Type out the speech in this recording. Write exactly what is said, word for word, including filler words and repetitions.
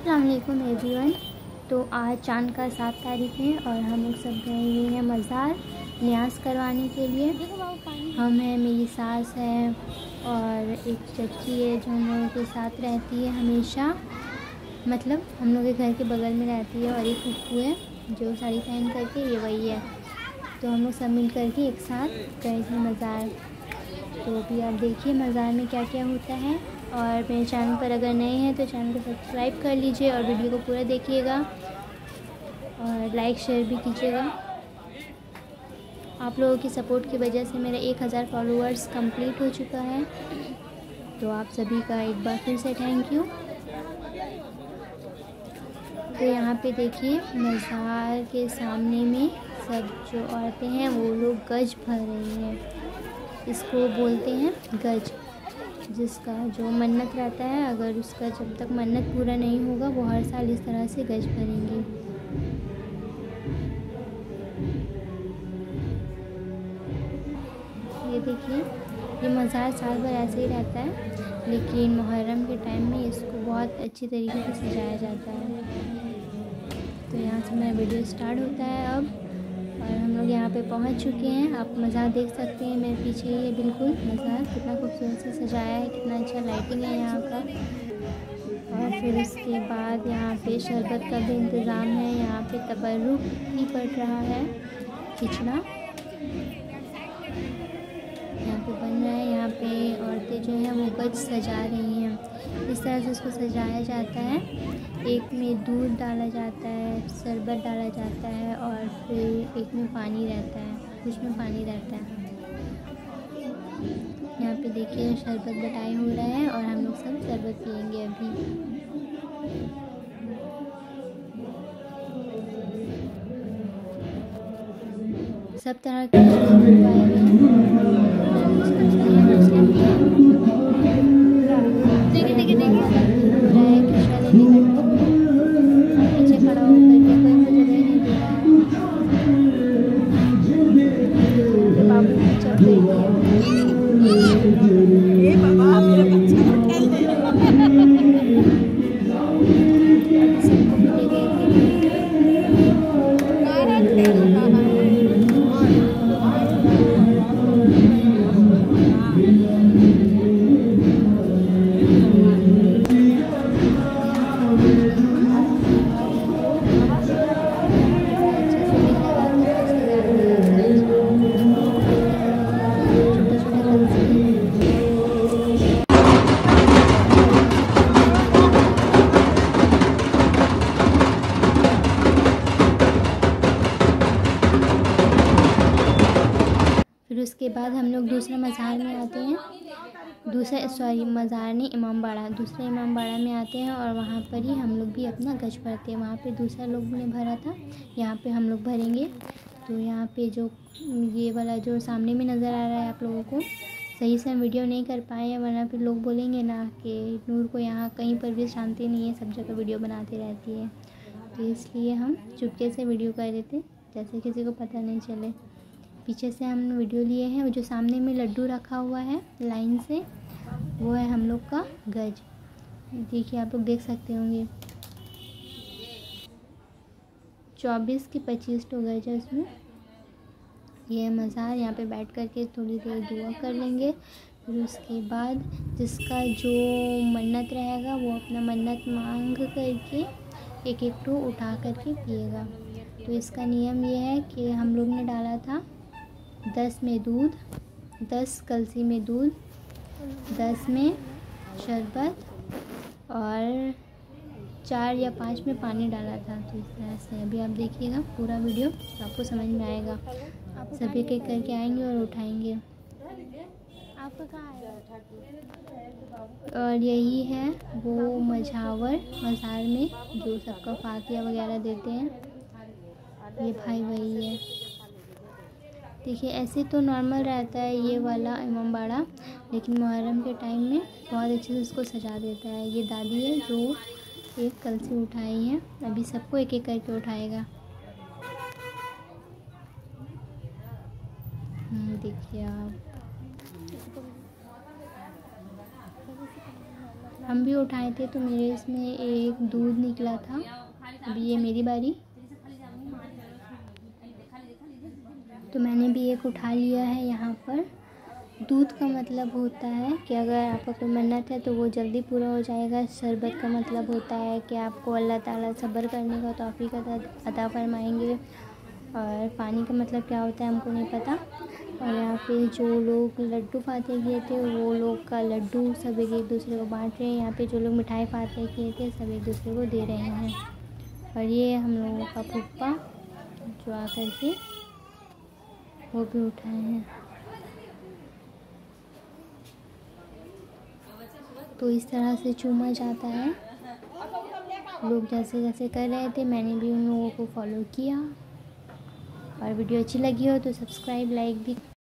अस्सलाम वालेकुम एवरीवन। तो आज चांद का सात तारीख है और हम लोग सब गए हुए हैं मज़ार न्यास करवाने के लिए। हम हैं, मेरी सास है और एक चच्ची है जो हम लोगों के साथ रहती है हमेशा, मतलब हम लोग के घर के बगल में रहती है, और एक फूफू है जो साड़ी पहन करके, ये वही है। तो हम लोग सब मिल करके एक साथ गए थे मज़ार। तो अभी आप देखिए मज़ार में क्या क्या होता है। और मेरे चैनल पर अगर नए हैं तो चैनल को सब्सक्राइब कर लीजिए और वीडियो को पूरा देखिएगा और लाइक शेयर भी कीजिएगा। आप लोगों की सपोर्ट की वजह से मेरा एक हज़ार फॉलोअर्स कंप्लीट हो चुका है, तो आप सभी का एक बार फिर से थैंक यू। तो यहाँ पे देखिए मज़ार के सामने में सब जो औरतें हैं वो लोग गज भर रही हैं। इसको बोलते हैं गज। जिसका जो मन्नत रहता है, अगर उसका जब तक मन्नत पूरा नहीं होगा वो हर साल इस तरह से गज भरेंगे। ये देखिए, ये मज़ार साल भर ऐसे ही रहता है, लेकिन मुहर्रम के टाइम में इसको बहुत अच्छी तरीके से सजाया जाता है। तो यहाँ से मेरा वीडियो स्टार्ट होता है अब, और हम लोग यहाँ पे पहुँच चुके हैं। आप मज़ार देख सकते हैं, मेरे पीछे ही है बिल्कुल मज़ार। कितना खूबसूरत से सजाया है, कितना अच्छा लाइटिंग है यहाँ का। और फिर उसके बाद यहाँ पे शरबत का भी इंतज़ाम है। यहाँ पे तबर्रुक भी पड़ रहा है, खिचड़ा यहाँ पे बन रहा है। यहाँ पे औरतें जो हैं वो गज सजा रही हैं। इस तरह से उसको सजाया जाता है। एक में दूध डाला जाता है, शरबत डाला जाता है, और फिर एक में पानी रहता है, कुछ में पानी रहता है। यहाँ पे देखिए शरबत बटाई हो रहा है और हम लोग सब शरबत पियेंगे अभी। सब तरह के देखिए देखिए देखिए पीछे खड़ा होकर के कोई मुझे नहीं दे रहा है। बाबू चल रही है, बाबा मेरा बच्चा खेल रहा फिर उसके बाद हम लोग दूसरे मज़ार में आते हैं। दूसरा सॉरी मज़ार नहीं, इमाम बाड़ा, दूसरे इमाम बाड़ा में आते हैं और वहाँ पर ही हम लोग भी अपना गज भरते हैं। वहाँ पे दूसरा लोग ने भरा था, यहाँ पे हम लोग भरेंगे। तो यहाँ पे जो ये वाला जो सामने में नज़र आ रहा है आप लोगों को, सही से हम वीडियो नहीं कर पाए हैं, वरना फिर लोग बोलेंगे ना कि नूर को यहाँ कहीं पर भी शांति नहीं है, सब जगह वीडियो बनाती रहती है। तो इसलिए हम चुपके से वीडियो कर देते, जैसे किसी को पता नहीं चले। पीछे से हम वीडियो लिए हैं। वो जो सामने में लड्डू रखा हुआ है लाइन से, वो है हम लोग का गज। देखिए आप लोग देख सकते होंगे, चौबीस की पच्चीस तो गज है उसमें। ये मज़ार, यहाँ पे बैठ कर के थोड़ी देर दुआ कर लेंगे। फिर उसके बाद जिसका जो मन्नत रहेगा वो अपना मन्नत मांग करके एक एक टू उठा करके पिएगा। तो इसका नियम ये है कि हम लोग ने डाला था दस में दूध, दस कलसी में दूध, दस में शरबत और चार या पाँच में पानी डाला था। तो इस तरह से अभी आप देखिएगा पूरा वीडियो, तो आपको समझ में आएगा। सभी के करके आएंगे और उठाएंगे। आपका कहाँ है? और यही है वो मझावर मज़ार में जो सबका फातिया वगैरह देते हैं, ये भाई वही है। देखिए ऐसे तो नॉर्मल रहता है ये वाला इमाम बाड़ा, लेकिन मुहर्रम के टाइम में बहुत अच्छे से उसको सजा देता है। ये दादी है जो एक कलसी उठाई है, अभी सबको एक एक करके उठाएगा। देखिए आप हम भी उठाए थे तो मेरे इसमें एक दूध निकला था। अभी ये मेरी बारी, तो मैंने भी एक उठा लिया है। यहाँ पर दूध का मतलब होता है कि अगर आपका कोई मन्नत है तो वो जल्दी पूरा हो जाएगा। शरबत का मतलब होता है कि आपको अल्लाह ताला सब्र करने का तौफीक अता अता फरमाएंगे। और पानी का मतलब क्या होता है हमको नहीं पता। और यहाँ पे जो लोग लड्डू फाते किए थे वो लोग का लड्डू सब एक दूसरे को बांट रहे हैं। यहाँ पे जो लोग मिठाई फाते किए थे सब एक दूसरे को दे रहे हैं। और ये हम लोगों का फूफा जो आकर के वो भी उठाए हैं। तो इस तरह से चूमा जाता है। लोग जैसे जैसे कर रहे थे मैंने भी उन लोगों को फॉलो किया। और वीडियो अच्छी लगी हो तो सब्सक्राइब लाइक भी